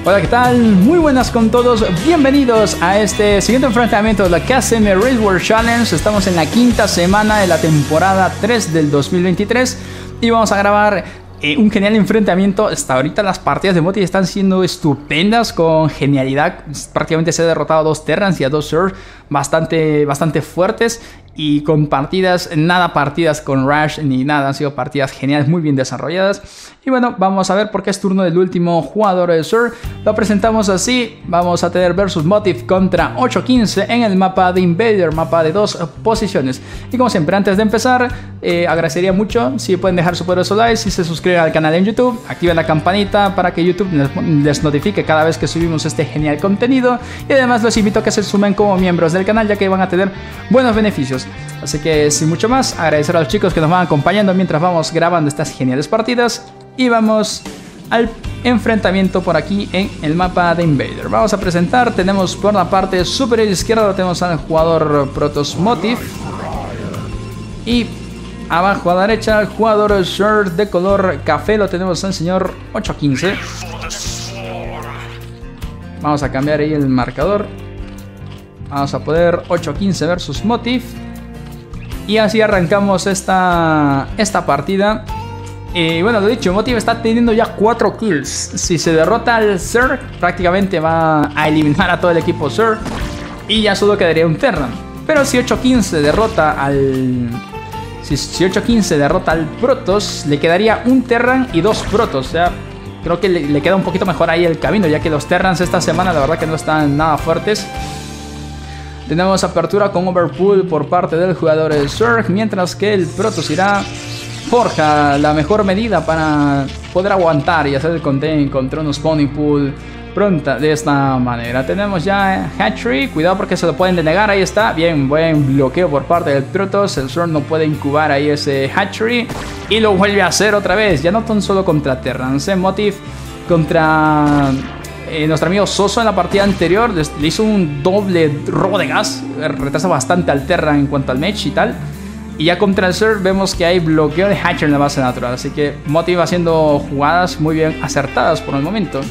Hola, ¿qué tal? Muy buenas con todos, bienvenidos a este siguiente enfrentamiento de la KSM Race World Challenge. Estamos en la quinta semana de la temporada 3 del 2023 y vamos a grabar un genial enfrentamiento. Hasta ahorita las partidas de Motive están siendo estupendas, con genialidad. Prácticamente se ha derrotado a 2 Terrans y a 2 Zerg bastante fuertes. Y con partidas con Rush ni nada, han sido partidas geniales, muy bien desarrolladas. Y bueno, vamos a ver por qué es turno del último jugador de Zerg. Lo presentamos así, vamos a tener versus Motive contra 815 en el mapa de Invader, mapa de 2 posiciones. Y como siempre, antes de empezar, agradecería mucho si pueden dejar su poderoso like, si se suscriben al canal en YouTube, activen la campanita para que YouTube les notifique cada vez que subimos este genial contenido. Y además los invito a que se sumen como miembros del canal, ya que van a tener buenos beneficios. Así que sin mucho más, agradecer a los chicos que nos van acompañando mientras vamos grabando estas geniales partidas. Y vamos al enfrentamiento por aquí en el mapa de Invader. Vamos a presentar, tenemos por la parte superior izquierda, tenemos al jugador Protoss Motive. Y abajo a la derecha, el jugador Zerg de color café, lo tenemos al señor 815. Vamos a cambiar ahí el marcador. Vamos a poner 815 versus Motive. Y así arrancamos esta partida. Y bueno, lo dicho, Motive está teniendo ya 4 kills. Si se derrota al Zerg, prácticamente va a eliminar a todo el equipo Zerg. Y ya solo quedaría un Terran. Pero si 815 derrota al... Si 815 derrota al Protoss, le quedaría un Terran y 2 Protoss. O sea, creo que le queda un poquito mejor ahí el camino, ya que los Terrans esta semana la verdad que no están nada fuertes. Tenemos apertura con Overpool por parte del jugador Zerg, mientras que el Protoss irá forja la mejor medida para poder aguantar y hacer el contain contra un spawning pool pronta de esta manera. Tenemos ya Hatchery, cuidado porque se lo pueden denegar, ahí está, bien, buen bloqueo por parte del Protoss. El Zerg no puede incubar ahí ese Hatchery y lo vuelve a hacer otra vez, ya no tan solo contra Terrans. Motive contra... nuestro amigo Soso en la partida anterior le hizo un doble robo de gas, retrasa bastante al Terran en cuanto al match y tal. Y ya contra el Zerg vemos que hay bloqueo de Hatcher en la base natural, así que Motive haciendo jugadas muy bien acertadas por el momento.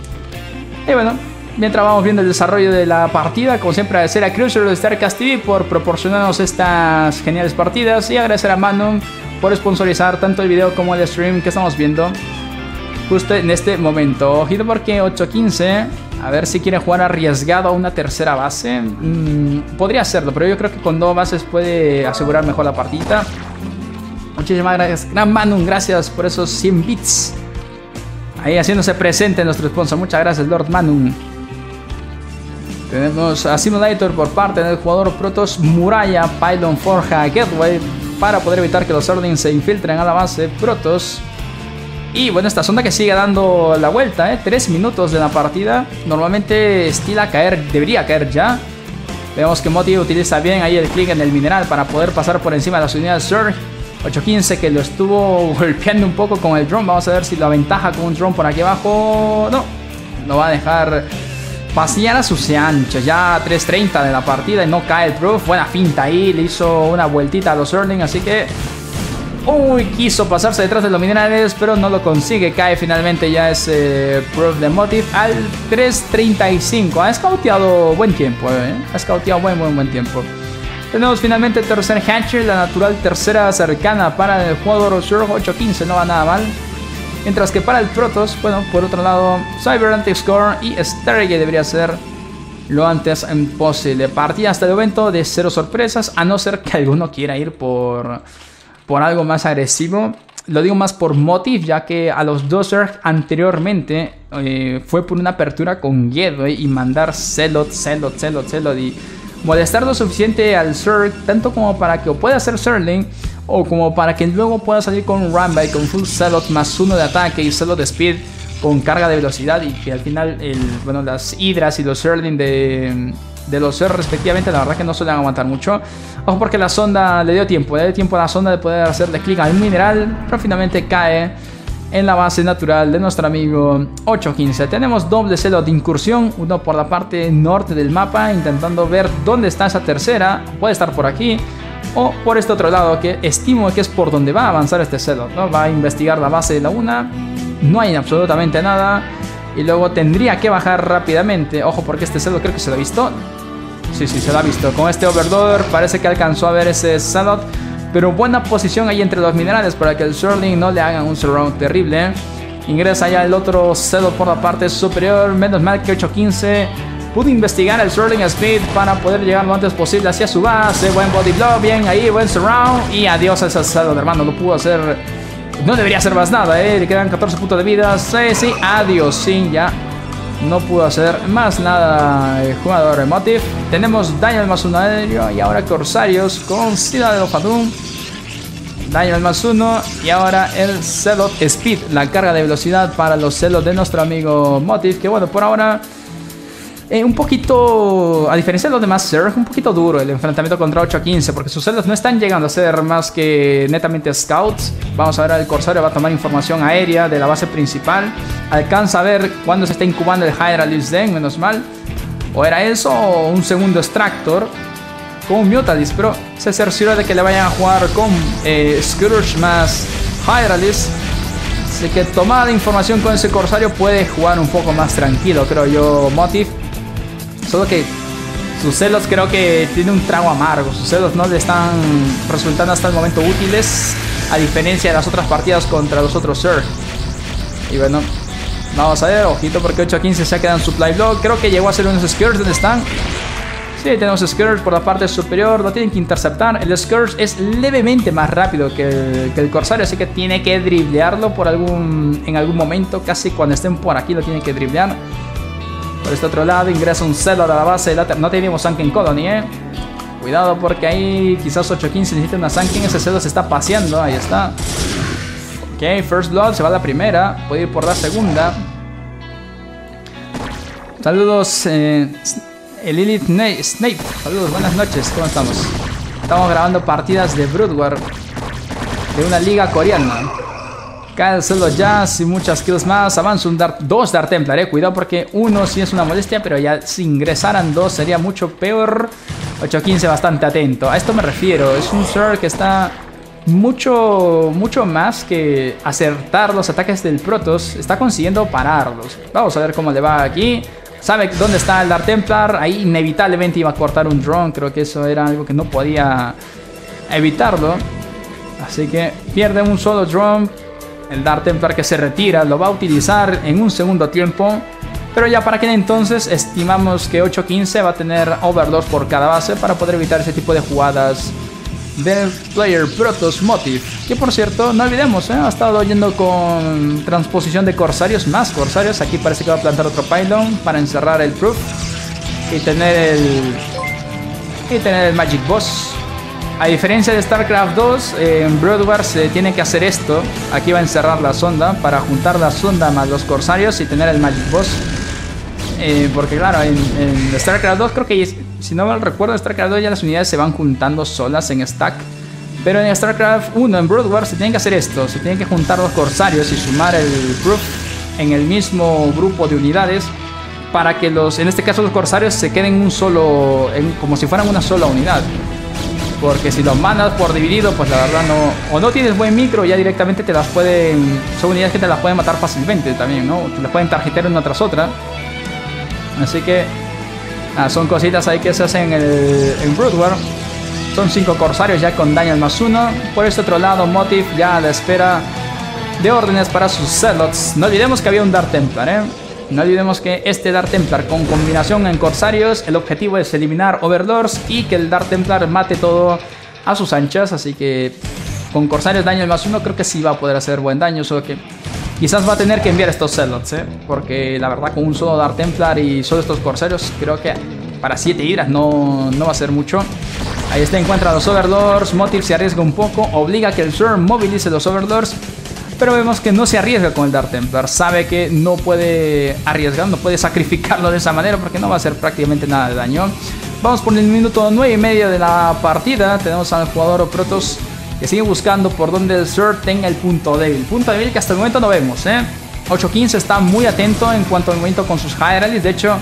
Y bueno, mientras vamos viendo el desarrollo de la partida, como siempre agradecer a Cruiser de StarCast TV por proporcionarnos estas geniales partidas, y agradecer a Manum por sponsorizar tanto el video como el stream que estamos viendo justo en este momento. Ojito porque 815, a ver si quiere jugar arriesgado a una tercera base. Podría hacerlo, pero yo creo que con 2 bases puede asegurar mejor la partida. Muchísimas gracias, Gran Manum, gracias por esos 100 bits. Ahí haciéndose presente nuestro sponsor. Muchas gracias, Lord Manum. Tenemos a Simulator por parte del jugador Protoss Muralla, Pylon Forja Gateway, para poder evitar que los Zerglings se infiltren a la base Protoss. Y bueno, esta sonda que sigue dando la vuelta, 3 minutos de la partida. Normalmente estila caer, debería caer ya. Vemos que Motive utiliza bien ahí el clic en el mineral para poder pasar por encima de las unidades Zerg. 815 que lo estuvo golpeando un poco con el drone. Vamos a ver si lo aventaja con un drone por aquí abajo. No, lo va a dejar pasear a sus anchas. Ya 3:30 de la partida y no cae el proof. Buena finta ahí, le hizo una vueltita a los Zerglings, así que... Uy, quiso pasarse detrás de los minerales, pero no lo consigue. Cae finalmente ya ese proof de Motive al 3:35. Ha scouteado buen tiempo, ha scouteado buen tiempo. Tenemos finalmente tercer Hatcher, la natural tercera cercana para el jugador Zerg. 815, no va nada mal. Mientras que para el Protoss, bueno, por otro lado, Cyber Anti-Score y Stargate debería ser lo antes posible. Partida hasta el momento de 0 sorpresas, a no ser que alguno quiera ir por algo más agresivo. Lo digo más por Motive, ya que a los 2 Zerg anteriormente fue por una apertura con Gateway y mandar Zealot y molestar lo suficiente al Zerg, tanto como para que o pueda hacer Zergling o como para que luego pueda salir con Runby con full Zealot más 1 de ataque y Zealot de Speed con carga de velocidad, y que al final las Hydras y los Zergling de los Zerg respectivamente, la verdad que no suelen aguantar mucho. Ojo porque la sonda le dio tiempo a la sonda de poder hacerle clic al mineral, pero finalmente cae en la base natural de nuestro amigo 815. Tenemos doble Zealot de incursión, uno por la parte norte del mapa, intentando ver dónde está esa tercera. Puede estar por aquí o por este otro lado, que estimo que es por donde va a avanzar este Zealot, ¿no? Va a investigar la base de la una. No hay absolutamente nada. Y luego tendría que bajar rápidamente. Ojo, porque este Zealot creo que se lo ha visto. Sí, se lo ha visto. Con este Overlord parece que alcanzó a ver ese Zealot. Pero buena posición ahí entre los minerales para que el Zerling no le hagan un surround terrible. Ingresa ya el otro Zealot por la parte superior. Menos mal que 815 pudo investigar el Zerling Speed para poder llegar lo antes posible hacia su base. Buen body blow, bien ahí, buen surround. Y adiós a ese Zealot, hermano. No pudo hacer... No debería hacer más nada, Le quedan 14 puntos de vida. Sí, adiós, sí, ya. No pudo hacer más nada el jugador Emotive. Tenemos daño al más 1 aéreo. Y ahora Corsarios con Ciudadelo Fatum. Daño al más 1. Y ahora el Zealot Speed. La carga de velocidad para los Zealots de nuestro amigo Motive. Que bueno, por ahora... un poquito, a diferencia de los demás Zerg, un poquito duro el enfrentamiento contra 815, porque sus Zealots no están llegando a ser más que netamente scouts. Vamos a ver, el Corsario va a tomar información aérea de la base principal. Alcanza a ver cuándo se está incubando el Hydralisk Den, menos mal. O era eso, o un segundo Extractor con un Mutalis, pero se cerciora de que le vayan a jugar con Scourge más Hydralisk. Así que tomada la información con ese Corsario puede jugar un poco más tranquilo, creo yo, Motive. Solo que sus Zealots creo que tiene un trago amargo. Sus Zealots no le están resultando hasta el momento útiles, a diferencia de las otras partidas contra los otros Zerg. Y bueno, vamos a ver, ojito porque 815 se ha quedado en supply block. Creo que llegó a hacer unos Scourge. ¿Dónde están? Sí, tenemos Scourge por la parte superior. Lo tienen que interceptar. El Scourge es levemente más rápido que el Corsario, así que tiene que driblearlo en algún momento. Casi cuando estén por aquí lo tienen que driblear. Por este otro lado ingresa un Zealot a la base. No tenemos Sunken Colony, Cuidado porque ahí quizás 815 necesita una Sunken. Ese Zealot se está paseando. Ahí está. Ok, First Blood. Se va a la primera. Puede ir por la segunda. Saludos, Lilith Snape. Saludos, buenas noches. ¿Cómo estamos? Estamos grabando partidas de Brood War de una liga coreana. Cae el Zealot Jazz y muchas kills más. Avanza dos Dark Templar, Cuidado porque uno sí es una molestia, pero ya si ingresaran dos sería mucho peor. 815 bastante atento. A esto me refiero. Es un Zerg que está mucho más que acertar los ataques del Protoss. Está consiguiendo pararlos. Vamos a ver cómo le va aquí. Sabe dónde está el Dark Templar. Ahí inevitablemente iba a cortar un drone. Creo que eso era algo que no podía evitarlo. Así que pierde un solo drone. El Dark Templar que se retira lo va a utilizar en un segundo tiempo. Pero ya para aquel entonces estimamos que 815 va a tener Overlords por cada base para poder evitar ese tipo de jugadas del player Protoss Motive. Que por cierto, no olvidemos, ha estado yendo con transposición de Corsarios, más Corsarios. Aquí parece que va a plantar otro Pylon para encerrar el Proof y tener el Magic Boss. A diferencia de StarCraft 2, en Brood War se tiene que hacer esto. Aquí va a encerrar la sonda para juntar la sonda más los Corsarios y tener el Magic Boss. Porque claro, en StarCraft 2 creo que, si no mal recuerdo, en StarCraft 2 ya las unidades se van juntando solas en stack. Pero en StarCraft 1, en Brood War, se tiene que hacer esto. Se tienen que juntar los Corsarios y sumar el Proof en el mismo grupo de unidades. Para que en este caso los Corsarios se queden como si fueran una sola unidad. Porque si los mandas por dividido, pues la verdad no... O no tienes buen micro, ya directamente te las pueden... Son unidades que te las pueden matar fácilmente también, ¿no? Te las pueden tarjetear una tras otra. Así que... son cositas ahí que se hacen en Brood War. Son 5 Corsarios ya con daño al más 1. Por este otro lado, Motive ya a la espera de órdenes para sus Zealots. No olvidemos que había un Dark Templar, No olvidemos que este Dark Templar con combinación en Corsarios, el objetivo es eliminar Overlords y que el Dark Templar mate todo a sus anchas. Así que con Corsarios daño al más 1 creo que sí va a poder hacer buen daño. Solo que quizás va a tener que enviar estos Zealots, porque la verdad con un solo Dark Templar y solo estos Corsarios creo que para 7 Hydras no va a ser mucho. Ahí está, encuentra a los Overlords. Motive se arriesga un poco, obliga a que el Zerg movilice los Overlords. Pero vemos que no se arriesga con el Dark Templar. Sabe que no puede arriesgar, no puede sacrificarlo de esa manera porque no va a hacer prácticamente nada de daño. Vamos por el minuto 9:30 de la partida. Tenemos al jugador Protoss que sigue buscando por donde el Zerg tenga el punto débil. Punto débil que hasta el momento no vemos, 815 está muy atento en cuanto al movimiento con sus Hydralisks. De hecho,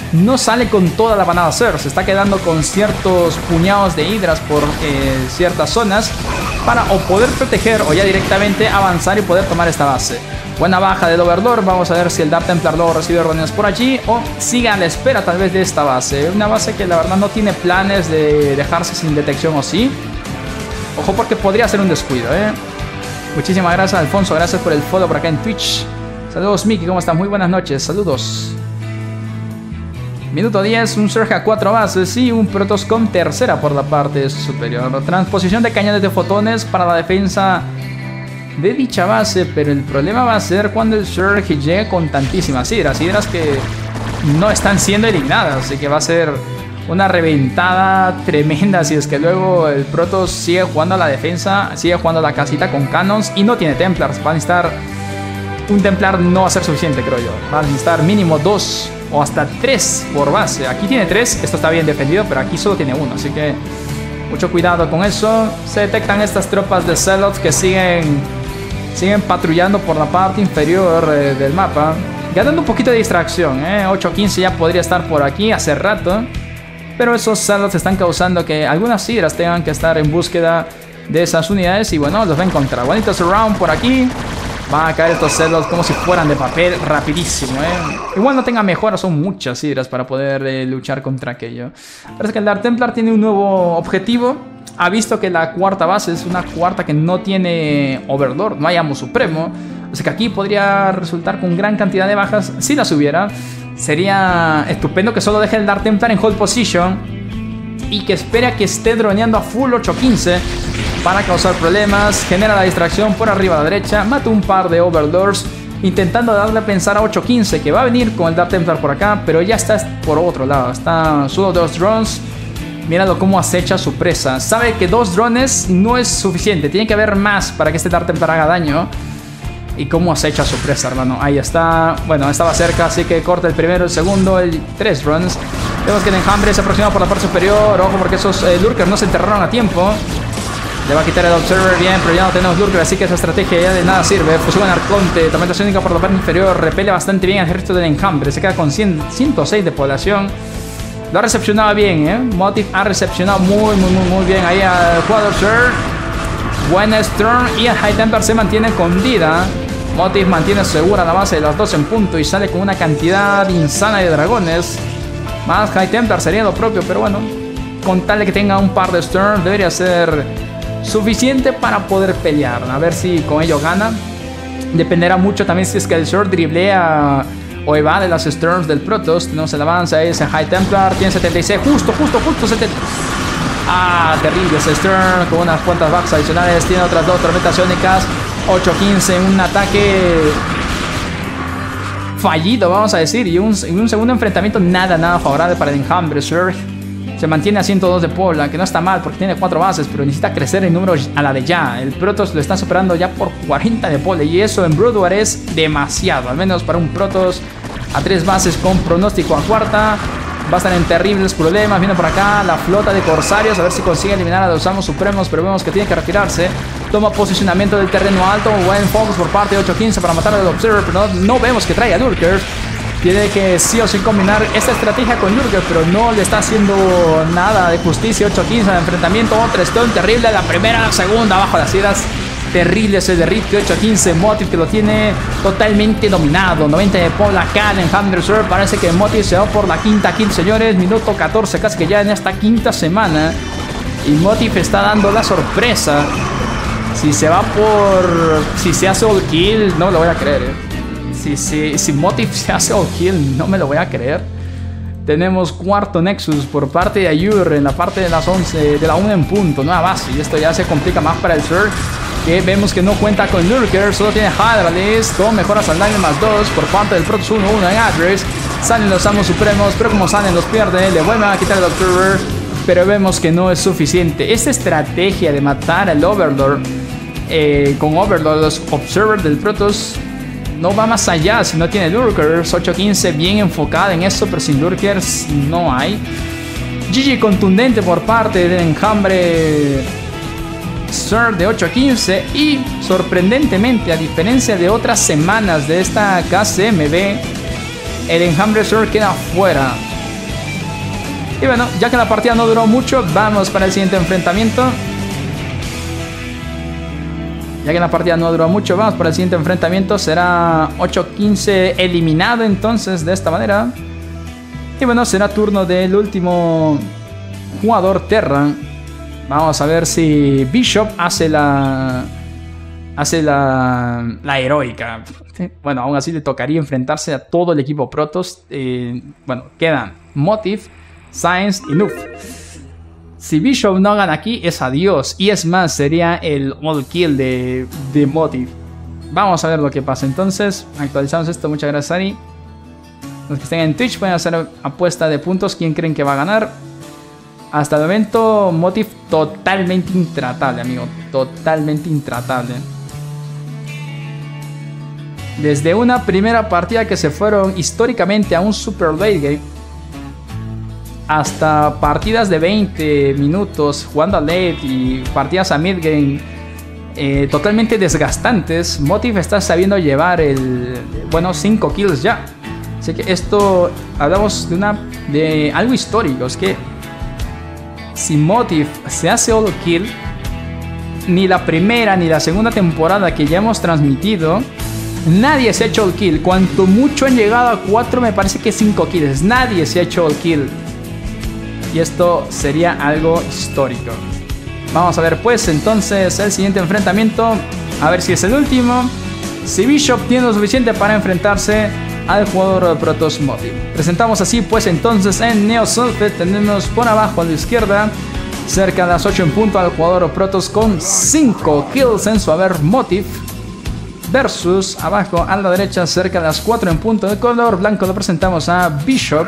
no sale con toda la manada Zerg, se está quedando con ciertos puñados de hidras por ciertas zonas para o poder proteger o ya directamente avanzar y poder tomar esta base. Buena baja del Overlord, vamos a ver si el Dark Templar luego recibe órdenes por allí o sigue a la espera tal vez de esta base. Una base que la verdad no tiene planes de dejarse sin detección o sí. Ojo porque podría ser un descuido, Muchísimas gracias Alfonso, gracias por el follow por acá en Twitch. Saludos Miki, ¿cómo estás? Muy buenas noches, saludos. Minuto 10, un Zerg a 4 bases y un Protoss con tercera por la parte superior. Transposición de cañones de fotones para la defensa de dicha base, pero el problema va a ser cuando el Zerg llegue con tantísimas hidras que no están siendo eliminadas, así que va a ser una reventada tremenda si es que luego el Protoss sigue jugando a la defensa, sigue jugando a la casita con cannons y no tiene Templars. Va a necesitar un Templar, no va a ser suficiente, creo yo. Va a necesitar mínimo 2 o hasta 3 por base. Aquí tiene 3, esto está bien defendido, pero aquí solo tiene 1, así que mucho cuidado con eso. Se detectan estas tropas de Zealots que siguen patrullando por la parte inferior del mapa, ganando un poquito de distracción. 8-15 ya podría estar por aquí hace rato, pero esos Zealots están causando que algunas hidras tengan que estar en búsqueda de esas unidades y bueno, los va a encontrar. Bonito surround por aquí. Van a caer estos Zealots como si fueran de papel rapidísimo. Igual no tenga mejoras, son muchas hidras para poder luchar contra aquello. Parece que el Dark Templar tiene un nuevo objetivo. Ha visto que la cuarta base es una cuarta que no tiene Overlord, no hay Amo Supremo. O sea que aquí podría resultar con gran cantidad de bajas. Si las hubiera, sería estupendo que solo deje el Dark Templar en hold position y que espere a que esté droneando a full 8-15 para causar problemas. Genera la distracción por arriba a la derecha, mata un par de Overlords intentando darle a pensar a 8-15 que va a venir con el Dark Templar por acá, pero ya está por otro lado. Está solo 2 drones. Míralo cómo acecha su presa. Sabe que 2 drones no es suficiente. Tiene que haber más para que este Dark Templar haga daño. Y cómo acecha su presa, hermano. Ahí está. Bueno, estaba cerca, así que corta el primero, el segundo, el 3 drones. Vemos que el enjambre se aproxima por la parte superior. Ojo porque esos lurkers no se enterraron a tiempo. Le va a quitar el Observer bien, pero ya no tenemos lurkers, así que esa estrategia ya de nada sirve. Fusión en Arconte, tormenta sónica por la parte inferior. Repele bastante bien al ejército del enjambre. Se queda con 106 de población. Lo ha recepcionado bien, Motif ha recepcionado muy bien ahí al jugador Sir. Buena Storm y el High Templar se mantiene con vida. Motif mantiene segura la base de las 2 en punto y sale con una cantidad insana de dragones. Más High Templar sería lo propio, pero bueno, con tal de que tenga un par de Storm debería ser suficiente para poder pelear. A ver si con ello gana. Dependerá mucho también si es que el Sir driblea o evade las Storms del Protoss. Tenemos el avance, ese High Templar tiene 76, justo 70. Ah, terrible ese Storm con unas cuantas bajas adicionales. Tiene otras 2 tormentas iónicas. 8-15 en un ataque fallido, vamos a decir. Y un segundo enfrentamiento nada favorable para el enjambre. Surge se mantiene a 102 de Pobla, que no está mal porque tiene 4 bases, pero necesita crecer en números a la de ya. El Protoss lo está superando ya por 40 de Pobla y eso en Brood War es demasiado, al menos para un Protoss a 3 bases con pronóstico a cuarta. Va a estar en terribles problemas. Viene por acá la flota de corsarios, a ver si consigue eliminar a los Amos Supremos, pero vemos que tiene que retirarse. Toma posicionamiento del terreno alto, buen focus por parte de 8-15 para matar al Observer, pero no vemos que traiga Lurkers. Tiene que sí o sí combinar esta estrategia con Lurker, pero no le está haciendo nada de justicia. 8-15 de enfrentamiento, otra Stone terrible, la primera, la segunda, abajo las iras. Terrible ese derrite, 8-15, Motif que lo tiene totalmente dominado. 90 de Pobla acá en Enjambre Sur. Parece que Motif se va por la quinta kill, señores. Minuto 14, casi que ya en esta quinta semana. Y Motif está dando la sorpresa. Si se va por... Si se hace all kill, no lo voy a creer, Si Motif se hace all kill, no me lo voy a creer. Tenemos cuarto Nexus por parte de Ayur en la parte de las 11, de la 1 en punto, nueva base. Y esto ya se complica más para el Sur, que vemos que no cuenta con Lurker, solo tiene Hydralis, con mejoras al daño más 2 por parte del Protoss 1-1 en Address. Salen los Amos Supremos, pero como salen los pierde, le vuelven a quitar el Observer, pero vemos que no es suficiente. Esta estrategia de matar al Overlord con Overlord, los Observers del Protoss, no va más allá si no tiene Lurkers. 8-15 bien enfocada en eso, pero sin Lurkers no hay. GG contundente por parte del enjambre Sir de 8-15. Y sorprendentemente, a diferencia de otras semanas de esta KCMB, el enjambre Sir queda fuera. Y bueno, ya que la partida no duró mucho, vamos para el siguiente enfrentamiento. Ya que la partida no duró mucho, vamos para el siguiente enfrentamiento. Será 8-15 eliminado entonces de esta manera. Y bueno, será turno del último jugador Terran. Vamos a ver si Bishop hace la heroica. Bueno, aún así le tocaría enfrentarse a todo el equipo Protoss. Bueno, quedan Motive, Science y Noob. Si Bishop no gana aquí, es adiós. Y es más, sería el all kill de Motive. Vamos a ver lo que pasa. Entonces, actualizamos esto. Muchas gracias, Ari. Los que estén en Twitch pueden hacer apuesta de puntos. ¿Quién creen que va a ganar? Hasta el momento, Motive totalmente intratable, amigo. Totalmente intratable. Desde una primera partida que se fueron históricamente a un super late game, hasta partidas de 20 minutos jugando a late y partidas a mid game totalmente desgastantes, Motive está sabiendo llevar 5 kills ya. Así que esto, hablamos de algo histórico. Es que si Motive se hace all kill, ni la primera ni la segunda temporada que ya hemos transmitido, nadie se ha hecho all kill. Cuanto mucho han llegado a 4, me parece que 5 kills. Nadie se ha hecho all kill. Y esto sería algo histórico. Vamos a ver pues entonces el siguiente enfrentamiento. A ver si es el último. Si Bishop tiene lo suficiente para enfrentarse al jugador de Protoss Motive. Presentamos así pues entonces en Neo Sulfate. Tenemos por abajo a la izquierda, cerca de las 8 en punto, al jugador Protoss con 5 kills en su haber, Motive. Versus abajo a la derecha, cerca de las 4 en punto, de color blanco, lo presentamos a Bishop,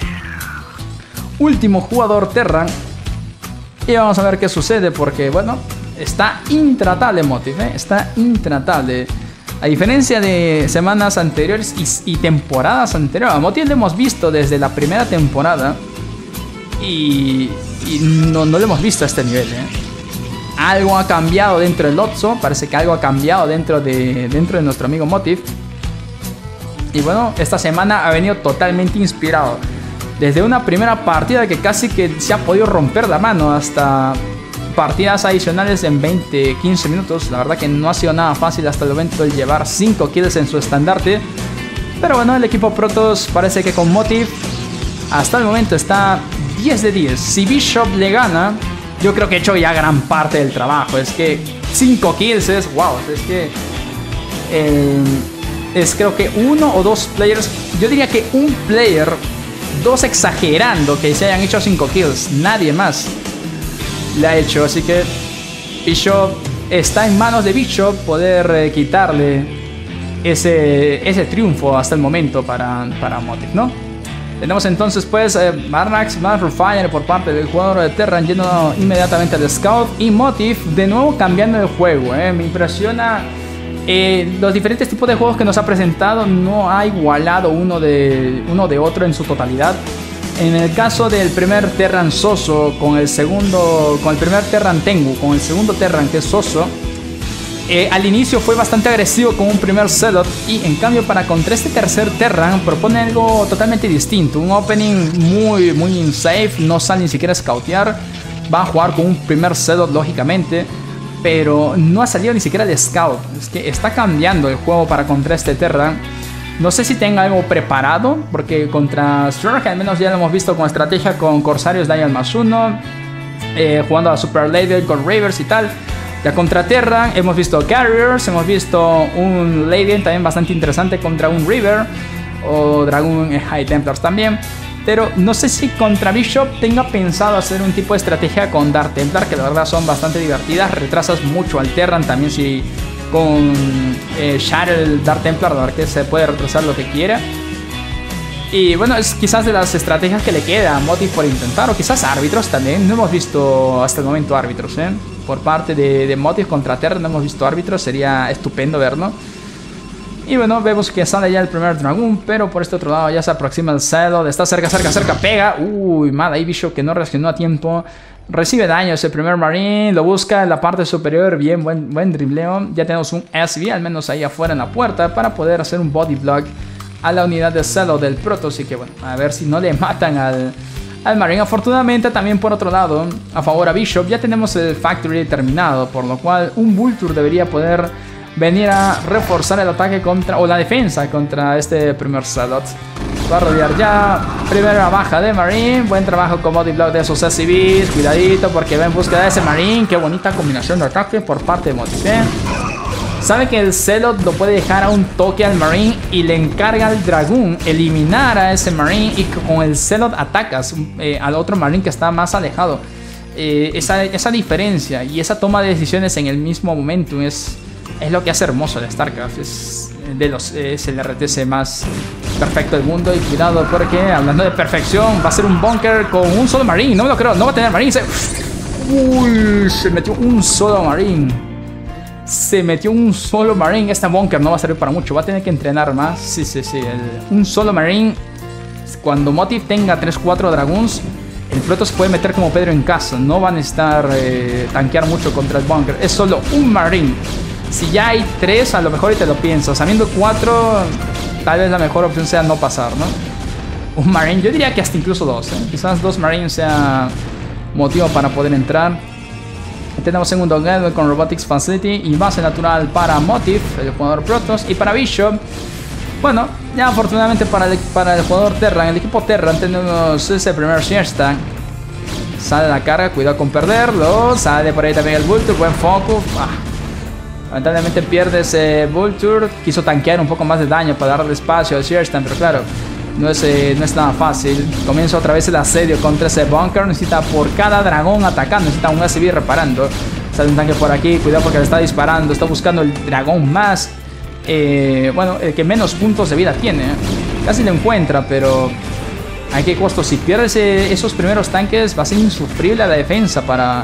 último jugador Terran. Y vamos a ver qué sucede, porque bueno, está intratable Motive, está intratable. A diferencia de semanas anteriores y temporadas anteriores, a Motive lo hemos visto desde la primera temporada y no lo hemos visto a este nivel, Algo ha cambiado dentro del Otso. Parece que algo ha cambiado dentro de nuestro amigo Motive. Y bueno, esta semana ha venido totalmente inspirado. Desde una primera partida que casi que se ha podido romper la mano, hasta partidas adicionales en 20-15 minutos. La verdad que no ha sido nada fácil hasta el momento el llevar 5 kills en su estandarte. Pero bueno, el equipo Protoss parece que con Motive hasta el momento está 10 de 10. Si Bishop le gana, yo creo que he hecho ya gran parte del trabajo. Es que 5 kills es wow. Es que es creo que 1 o 2 players. Yo diría que un player, 2 exagerando, que se hayan hecho 5 kills. Nadie más le ha hecho. Así que Bishop, está en manos de Bishop poder quitarle ese triunfo hasta el momento para Motive, ¿no? Tenemos entonces pues Marnax más Refiner por parte del jugador de Terran, yendo inmediatamente al Scout, y Motive de nuevo cambiando el juego. Me impresiona los diferentes tipos de juegos que nos ha presentado. No ha igualado uno de otro en su totalidad. En el caso del primer Terran Soso con el primer Terran Tengu, con el segundo Terran que es Soso, al inicio fue bastante agresivo con un primer Zealot, y en cambio contra este tercer Terran propone algo totalmente distinto. Un opening muy safe, no sale ni siquiera a scoutear. Va a jugar con un primer Zealot lógicamente, pero no ha salido ni siquiera de scout. Es que está cambiando el juego contra este Terran. No sé si tenga algo preparado, porque contra Strurg al menos ya lo hemos visto con estrategia con Corsarios Dial +1, jugando a Super Lady con Ravers y tal. Ya contra Terran hemos visto Carriers, hemos visto un Lady también bastante interesante contra un River, o Dragon High Templars también. Pero no sé si contra Bishop tenga pensado hacer un tipo de estrategia con Dark Templar, que la verdad son bastante divertidas. Retrasas mucho al Terran también. Si con Shatter el Dark Templar, la verdad que se puede retrasar lo que quiera. Y bueno, es quizás de las estrategias que le queda a Motive por intentar, o quizás árbitros también. No hemos visto hasta el momento árbitros, por parte de Motive contra Terran no hemos visto árbitros. Sería estupendo verlo. Y bueno, vemos que sale ya el primer Dragoon, pero por este otro lado ya se aproxima el Zealot. Está cerca, pega. Uy, mal ahí Bishop, que no reaccionó a tiempo. Recibe daño ese primer Marine, lo busca en la parte superior. Bien, buen dribleo. Ya tenemos un SV, al menos ahí afuera en la puerta, para poder hacer un body block a la unidad de Zealot del Protoss. Así que bueno, a ver si no le matan al al Marine. Afortunadamente también por otro lado, a favor a Bishop, ya tenemos el Factory terminado, por lo cual un Vulture debería poder venir a reforzar el ataque contra, o la defensa contra este primer Zealot. Va a rodear ya. Primera baja de Marine. Buen trabajo con Body Block de esos SCVs. Cuidadito porque va en búsqueda de ese Marine. Qué bonita combinación de ataque por parte de Motive. Sabe que el Zealot lo puede dejar a un toque al Marine y le encarga al Dragoon eliminar a ese Marine, y con el Zealot atacas al otro Marine que está más alejado. Esa diferencia y esa toma de decisiones en el mismo momento es lo que hace hermoso de StarCraft. Es el RTS más perfecto del mundo. Y cuidado porque, hablando de perfección, va a ser un bunker con un solo Marine. No me lo creo, no va a tener Marine. Uy, se metió un solo Marine. Se metió un solo Marine. Este bunker no va a servir para mucho. Va a tener que entrenar más. Sí. Un solo Marine. Cuando Motive tenga 3-4 Dragoons, el Protoss puede meter como Pedro en casa. No van a estar tanquear mucho contra el bunker. Es solo un Marine. Si ya hay 3, a lo mejor y te lo piensas. Habiendo 4, tal vez la mejor opción sea no pasar, ¿no? Un Marine, yo diría que hasta incluso 2, ¿eh? Quizás 2 Marines sea motivo para poder entrar. Tenemos segundo gateway con Robotics Facility y base natural para Motive, el jugador Protoss. Y para Bishop, bueno, ya afortunadamente para el jugador Terran, el equipo Terran, tenemos ese primer Shear Tank. Sale la carga, cuidado con perderlo. Sale por ahí también el Vulture, buen focus. Lamentablemente pierde ese Vulture. Quiso tanquear un poco más de daño para darle espacio al Shearstan, pero claro, no es nada fácil. Comienza otra vez el asedio contra ese bunker. Necesita por cada dragón atacando, necesita un SCV reparando. Sale un tanque por aquí, cuidado porque le está disparando. Está buscando el dragón más bueno, el que menos puntos de vida tiene. Casi lo encuentra, pero ¿a qué costo? Si pierdes esos primeros tanques, va a ser insufrible la defensa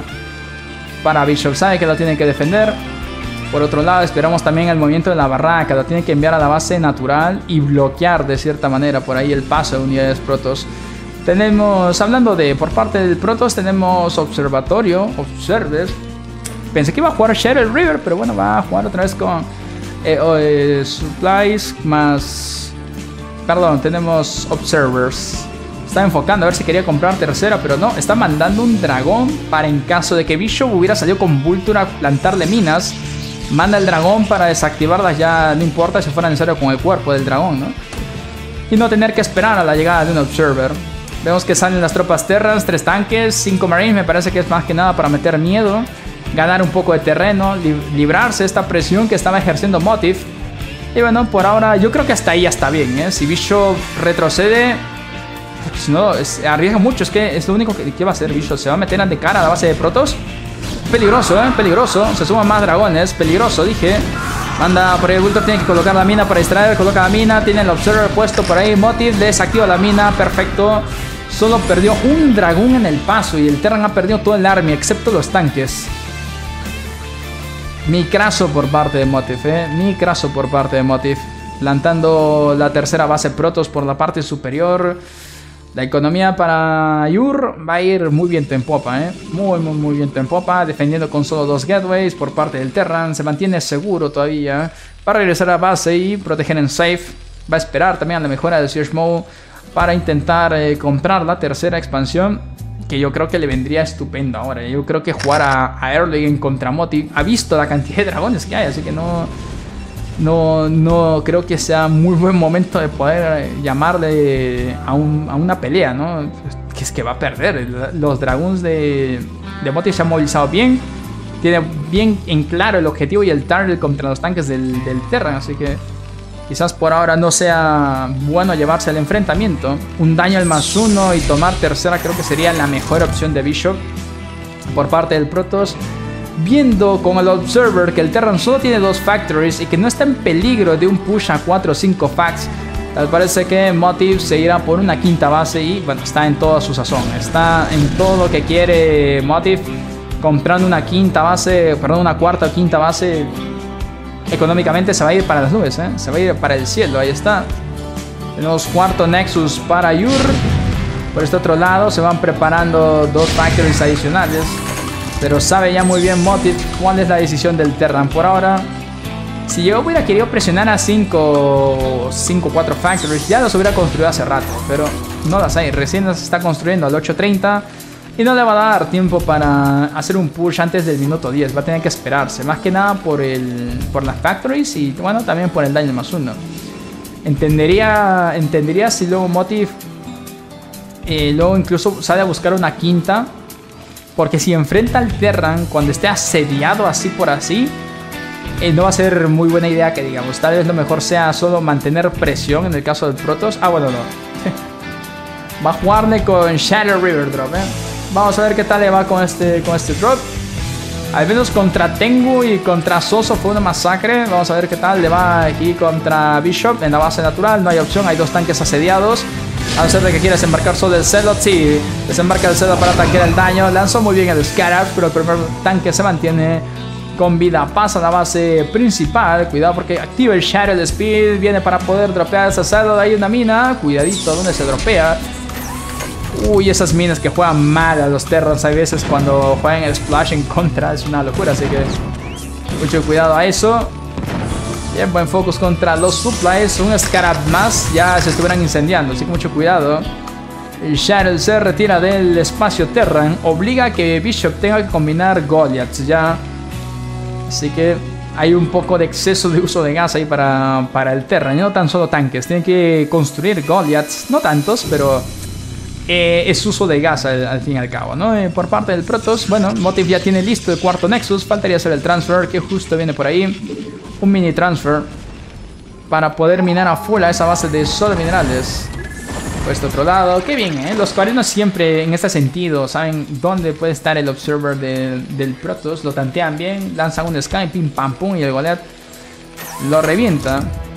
para Bishop. Sabe que lo tiene que defender. Por otro lado, esperamos también el movimiento de la barraca. Lo tiene que enviar a la base natural y bloquear de cierta manera por ahí el paso de unidades Protoss. Tenemos, hablando de por parte del Protoss, tenemos Observatorio, Observers. Pensé que iba a jugar Shadow River, pero bueno, va a jugar otra vez con Supplies más... Perdón, tenemos Observers. Está enfocando a ver si quería comprar tercera, pero no. Está mandando un dragón para, en caso de que Bishop hubiera salido con Vulture a plantarle minas, manda el dragón para desactivarlas. Ya no importa si fuera necesario con el cuerpo del dragón, ¿no? Y no tener que esperar a la llegada de un Observer. Vemos que salen las tropas Terrans, 3 tanques, 5 Marines. Me parece que es más que nada para meter miedo, ganar un poco de terreno, librarse de esta presión que estaba ejerciendo Motive. Y bueno, por ahora yo creo que hasta ahí ya está bien, ¿eh? Si Bishop retrocede, si no, arriesga mucho. Es que es lo único que va a hacer Bishop. Se va a meter de cara a la base de Protoss. Peligroso, peligroso. Se suman más dragones. Peligroso, dije. Manda por ahí el Vulture, tiene que colocar la mina para distraer. Coloca la mina, tiene el Observer puesto por ahí. Motive desactiva la mina, perfecto. Solo perdió un dragón en el paso y el Terran ha perdido todo el army, excepto los tanques. Micraso por parte de Motive, Micraso por parte de Motive. Plantando la tercera base Protoss por la parte superior. La economía para Yur va a ir muy viento en popa, muy viento en popa. Defendiendo con solo 2 gateways por parte del Terran. Se mantiene seguro todavía para regresar a base y proteger en safe. Va a esperar también a la mejora de Search Mode para intentar comprar la tercera expansión, que yo creo que le vendría estupendo ahora. Yo creo que jugar a Early en contra Motive, ha visto la cantidad de dragones que hay, así que no creo que sea muy buen momento de poder llamarle a una pelea, ¿no? Que es que va a perder. Los dragones de Motive se han movilizado bien. Tiene bien en claro el objetivo y el target contra los tanques del Terran, así que quizás por ahora no sea bueno llevarse el enfrentamiento. Un daño al +1 y tomar tercera creo que sería la mejor opción de Bishop por parte del Protoss. Viendo con el Observer que el Terran solo tiene 2 factories y que no está en peligro de un push a 4 o 5 facts, tal parece que Motive se irá por una quinta base y bueno, está en toda su sazón. Está en todo lo que quiere Motive, comprando una quinta base, perdón, una cuarta o quinta base. Económicamente se va a ir para las nubes, se va a ir para el cielo. Ahí está. Tenemos cuarto Nexus para Yur. Por este otro lado se van preparando 2 factories adicionales, pero sabe ya muy bien Motive cuál es la decisión del Terran por ahora. Si yo hubiera querido presionar a 5 o 4 factories, ya los hubiera construido hace rato. pero no las hay. Recién las está construyendo al 8:30 y no le va a dar tiempo para hacer un push antes del minuto 10. Va a tener que esperarse, más que nada por las factories y bueno, también por el daño +1. Entendería si luego Motive luego incluso sale a buscar una quinta, porque si enfrenta al Terran cuando esté asediado así por así, no va a ser muy buena idea que digamos. Tal vez lo mejor sea solo mantener presión en el caso del Protoss. Ah, bueno, no. Va a jugarle con Shadow River Drop, Vamos a ver qué tal le va con este drop. Al menos contra Tengu y contra Zozo fue una masacre. Vamos a ver qué tal le va aquí contra Bishop en la base natural. No hay opción, hay 2 tanques asediados. A no ser de que quiera desembarcar solo el Zealot. Sí, desembarca el Zealot para tanquear el daño. Lanzó muy bien el Scarab, pero el primer tanque se mantiene con vida. Pasa a la base principal. Cuidado porque activa el Shadow Speed. Viene para poder dropear ese Zealot. Hay una mina. Cuidadito donde se dropea. Uy, esas minas que juegan mal a los Terrans. Hay veces cuando juegan el Splash en contra. Es una locura, así que mucho cuidado a eso. Bien, buen focus contra los supplies. Un Scarab más, ya se estuvieran incendiando, así que mucho cuidado. El Shadow se retira del espacio Terran. Obliga a que Bishop tenga que combinar Goliaths ya. Así que hay un poco de exceso de uso de gas ahí para el Terran. Y no tan solo tanques, tienen que construir Goliaths. No tantos, pero es uso de gas al fin y al cabo, ¿no? Por parte del Protoss, bueno, Motive ya tiene listo el cuarto Nexus. Faltaría hacer el transfer que justo viene por ahí. Un mini transfer para poder minar a full a esa base de solo minerales. Por este otro lado, qué bien, ¿eh? Los coreanos siempre en este sentido saben dónde puede estar el observer del Protoss. Lo tantean bien, lanzan un scan, pim pam pum, y el Goliath lo revienta.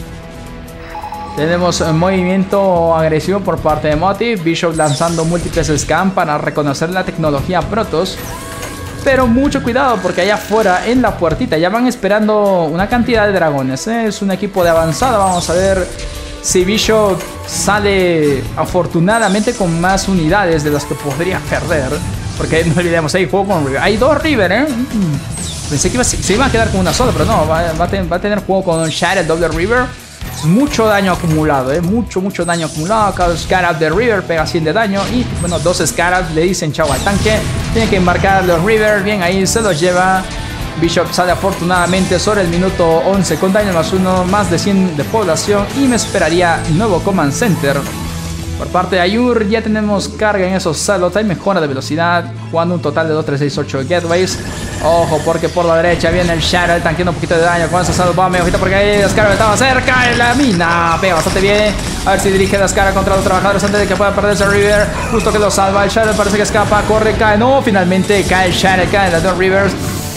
Tenemos un movimiento agresivo por parte de Motive. Bishop lanzando múltiples scans para reconocer la tecnología Protoss. Pero mucho cuidado porque allá afuera en la puertita ya van esperando una cantidad de dragones, Es un equipo de avanzada. Vamos a ver si Bishop sale afortunadamente con más unidades de las que podría perder. Porque no olvidemos, hay juego con River. Hay 2 River, Pensé que se iba a quedar con una sola, pero no. Va a tener juego con Shadow doble River. Es mucho daño acumulado, mucho daño acumulado. Cada Scarab de River pega 100 de daño. Y bueno, 2 Scarabs le dicen chau al tanque. Tiene que embarcar los River. Bien, ahí se los lleva. Bishop sale afortunadamente sobre el minuto 11 con daño +1, más de 100 de población. Y me esperaría nuevo Command Center. Por parte de Ayur ya tenemos carga en esos Zealots. Hay mejora de velocidad, jugando un total de 2, 3, 6, 8 gateways. Ojo porque por la derecha viene el Shadow tanqueando un poquito de daño con esos Zealot Bomb. Ojito porque ahí Scarab estaba cerca en la mina. Pega bastante bien. A ver si dirige la Scarab contra los trabajadores antes de que pueda perderse River. Justo que lo salva. El Shadow parece que escapa, corre, cae. No, finalmente cae el Shadow, cae en las 2 Rivers.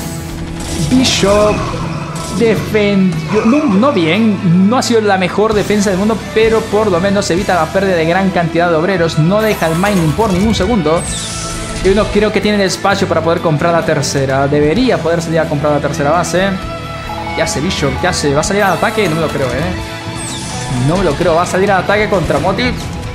Bishop defendió, no bien, no ha sido la mejor defensa del mundo, pero por lo menos evita la pérdida de gran cantidad de obreros, no deja el mining por ningún segundo. Y uno creo que tiene el espacio para poder comprar la tercera, debería poder salir a comprar la tercera base. ¿Qué hace Bishop? ¿Qué hace? ¿Va a salir al ataque? No me lo creo, no me lo creo, va a salir al ataque contra Motive.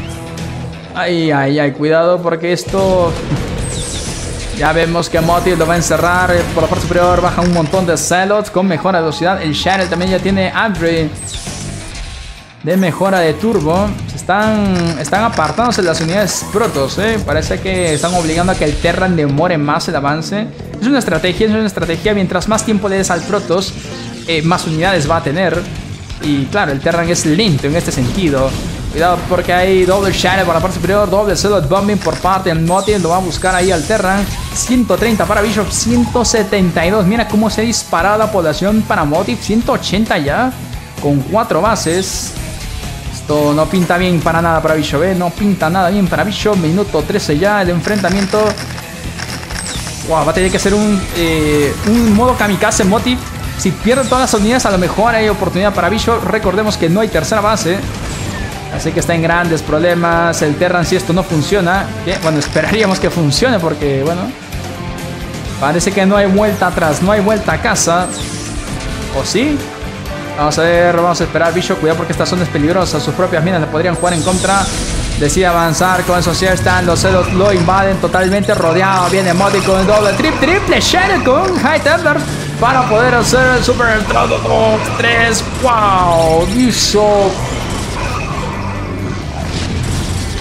Ay, cuidado porque esto... Ya vemos que Motive lo va a encerrar por la parte superior. Baja un montón de Zealots con mejora de velocidad. El Shadow también ya tiene Andre de mejora de turbo. Están apartándose las unidades Protoss, Parece que están obligando a que el Terran demore más el avance. Es una estrategia. Mientras más tiempo le des al Protoss, más unidades va a tener. Y claro, el Terran es lento en este sentido. Cuidado porque hay doble Shadow por la parte superior, doble Zealot Bombing por parte del Motive. Lo va a buscar ahí al Terran. 130 para Bishop, 172. Mira cómo se ha disparado la población para Motive. 180 ya, con 4 bases. Esto no pinta bien para nada para Bishop, No pinta nada bien para Bishop. Minuto 13 ya, el enfrentamiento. Wow, va a tener que ser un modo kamikaze Motive. Si pierde todas las unidades, a lo mejor hay oportunidad para Bishop. Recordemos que no hay tercera base. Así que está en grandes problemas el Terran si esto no funciona. Bueno, esperaríamos que funcione porque, bueno, parece que no hay vuelta atrás, no hay vuelta a casa. ¿O sí? Vamos a ver, vamos a esperar. Bishop, cuidado porque esta zona es peligrosa. Sus propias minas le podrían jugar en contra. Decide avanzar con esos Stand. Los Zealots lo invaden totalmente rodeado. Viene Motive con el doble, triple Shadow con High Templar para poder hacer el super entrado 2, 3. ¡Wow! Bishop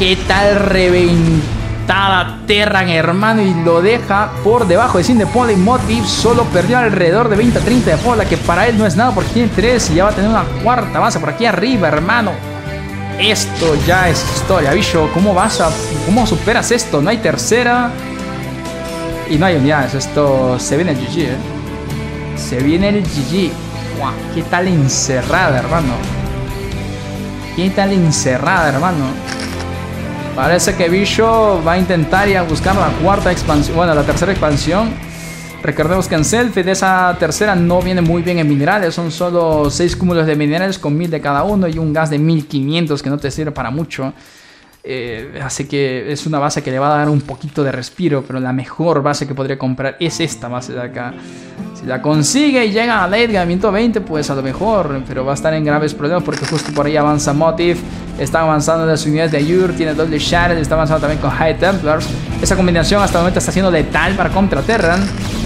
¿Qué tal reventada Terran, hermano? Y lo deja por debajo de 100 de Pola. Y Motiv solo perdió alrededor de 20 a 30 de Pola, que para él no es nada porque tiene 3 y ya va a tener una cuarta base por aquí arriba, hermano. Esto ya es historia, bicho. ¿Cómo superas esto? No hay tercera y no hay unidades. Esto se viene el GG, ¿eh? Se viene el GG. Wow, ¿qué tal encerrada, hermano? ¿Qué tal encerrada, hermano? Parece que Bicho va a intentar ir a buscar la cuarta expansión. Bueno, la tercera expansión. Recordemos que en Selfie de esa tercera no viene muy bien en minerales. Son solo 6 cúmulos de minerales con 1000 de cada uno y un gas de 1500 que no te sirve para mucho. Así que es una base que le va a dar un poquito de respiro, pero la mejor base que podría comprar es esta base de acá. Si la consigue y llega a late game 120, pues a lo mejor, pero va a estar en graves problemas porque justo por ahí avanza Motiv. Está avanzando las unidades de Ayur, tiene doble Shadow, está avanzando también con High Templars. Esa combinación hasta el momento está siendo letal para contra Terran.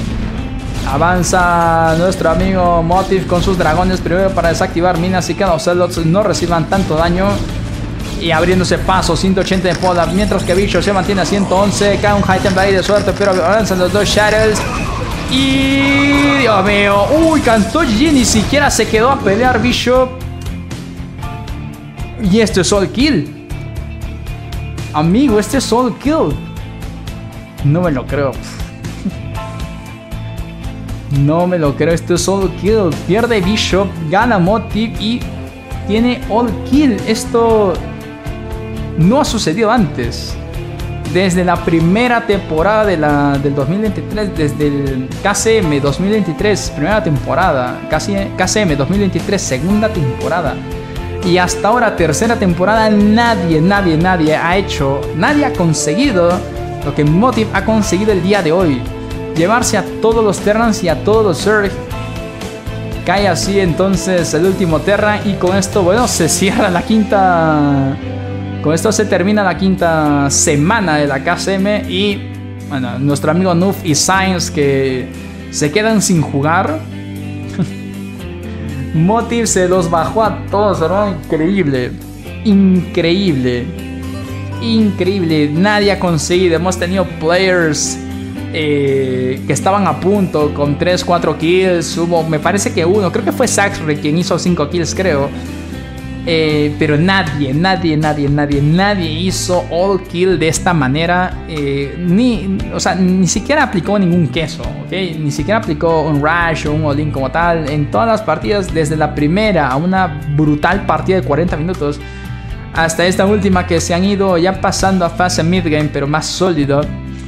Avanza nuestro amigo Motiv con sus dragones primero para desactivar minas y que los Zealots no reciban tanto daño. Y abriéndose paso, 180 de Pola, mientras que Bicho se mantiene a 111. Cae un High Templar ahí de suerte, pero avanzan los dos Shadows. Y... Dios mío, uy, cantó GG, ni siquiera se quedó a pelear Bishop. Y esto es all kill. Amigo, este es all kill. No me lo creo. No me lo creo, esto es all kill. Pierde Bishop, gana Motiv y tiene all kill. Esto no ha sucedido antes. Desde la primera temporada del 2023, desde el KCM 2023, primera temporada, KCM 2023, segunda temporada. Y hasta ahora, tercera temporada, nadie ha conseguido lo que Motiv ha conseguido el día de hoy. Llevarse a todos los Terrans y a todos los Zerg. Cae así entonces el último Terran y con esto, bueno, se cierra la quinta... Con esto se termina la quinta semana de la KCM y, bueno, nuestro amigo Nuf y Science que se quedan sin jugar. Motiv se los bajó a todos, hermano. Increíble. Increíble. Nadie ha conseguido. Hemos tenido players que estaban a punto con 3-4 kills. Hubo, me parece que uno, creo que fue Saxre quien hizo 5 kills, creo. Pero nadie hizo all kill de esta manera. Ni siquiera aplicó ningún queso, ¿okay? Ni siquiera aplicó un rush o un all-in como tal. En todas las partidas, desde la primera a una brutal partida de 40 minutos hasta esta última que se han ido ya pasando a fase mid-game, pero más sólido.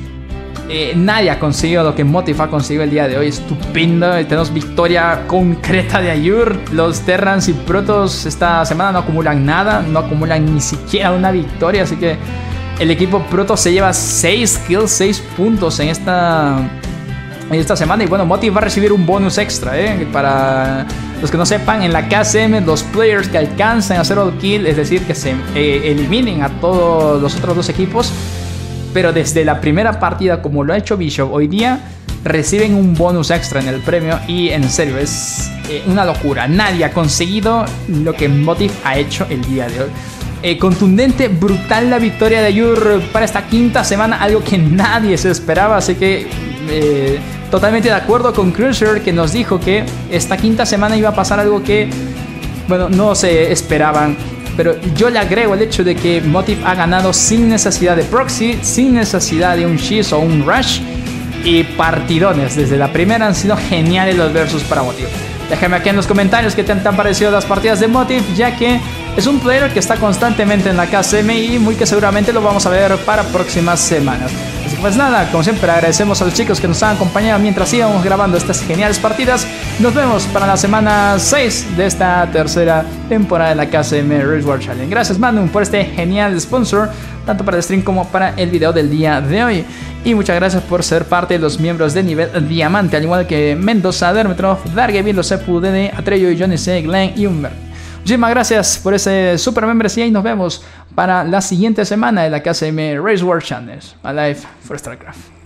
Nadie ha conseguido lo que Motiv ha conseguido el día de hoy. Estupendo. Tenemos victoria concreta de Ayur. Los Terrans y Protoss esta semana no acumulan nada. No acumulan ni siquiera una victoria. Así que el equipo Protoss se lleva 6 kills, 6 puntos en esta semana. Y bueno, Motiv va a recibir un bonus extra. Para los que no sepan, en la KCM los players que alcancen a hacer all kill, es decir, que se eliminen a todos los otros dos equipos, pero desde la primera partida, como lo ha hecho Bishop hoy día, reciben un bonus extra en el premio. Y en serio, es una locura. Nadie ha conseguido lo que Motiv ha hecho el día de hoy. Contundente, brutal la victoria de Ayur para esta quinta semana, algo que nadie se esperaba. Así que totalmente de acuerdo con Cruiser, que nos dijo que esta quinta semana iba a pasar algo que, bueno, no se esperaban. Pero yo le agrego el hecho de que Motiv ha ganado sin necesidad de proxy, sin necesidad de un Shiz o un rush. Y partidones. Desde la primera han sido geniales los versus para Motiv. Déjame aquí en los comentarios qué te han parecido las partidas de Motiv, ya que es un player que está constantemente en la KCM y muy que seguramente lo vamos a ver para próximas semanas. Así que pues nada, como siempre agradecemos a los chicos que nos han acompañado mientras íbamos grabando estas geniales partidas. Nos vemos para la semana 6 de esta tercera temporada de la KCM Race War Challenge. Gracias Manu por este genial sponsor, tanto para el stream como para el video del día de hoy. Y muchas gracias por ser parte de los miembros de nivel diamante, al igual que Mendoza, Dermetrov, Dargevin, los Cepu, Dede, Atreyo, Johnny C, Glenn y Humber. Muchísimas gracias por ese super membresía y nos vemos para la siguiente semana de la KCM Race War Challenge. Alive for StarCraft.